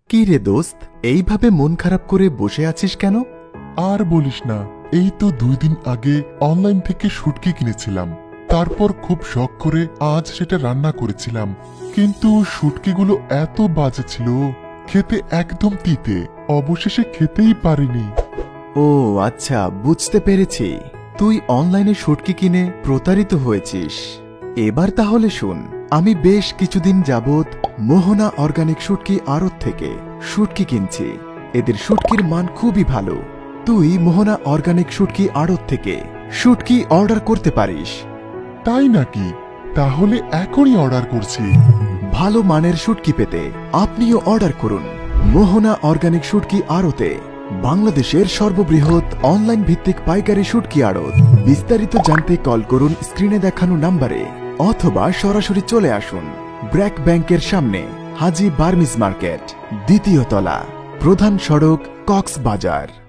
কি রে দোস্ত, এইভাবে মন খারাপ করে বসে আছিস কেন? আর বলিস না, এই তো 2 দিন আগে অনলাইন থেকে শুটকি কিনেছিলাম। তারপর খুব শখ করে আজ সেটা রান্না করেছিলাম, কিন্তু শুটকিগুলো এত বাজে ছিল, খেতে একদম তিতে। অবশেষে খেতেই পারিনি। ও আচ্ছা, বুঝতে পেরেছি। তুই অনলাইনে শুটকি কিনে প্রতারিত হয়েছিস। এবার তাহলে শুন, আমি বেশ কিছুদিন যাবত মোহনা অর্গানিক শুটকি আড়ত থেকে শুটকি কিনছি। এদের শুটকির মান খুবই ভালো। তুই মোহনা অর্গানিক শুটকি আড়ত থেকে শুটকি অর্ডার করতে পারিস। তাই নাকি? তাহলে এখনই অর্ডার করছি। ভালো মানের শুটকি পেতে আপনিও অর্ডার করুন মোহনা অর্গানিক শুটকি আড়তে, বাংলাদেশের সর্ববৃহৎ অনলাইন ভিত্তিক পাইকারি শুটকি আড়ত। বিস্তারিত জানতে কল করুন স্ক্রিনে দেখানো নাম্বারে, অথবা সরাসরি চলে আসুন ব্র্যাক ব্যাংকের সামনে, হাজি বার্মিজ মার্কেট, দ্বিতীয় তলা, প্রধান সড়ক, কক্সবাজার।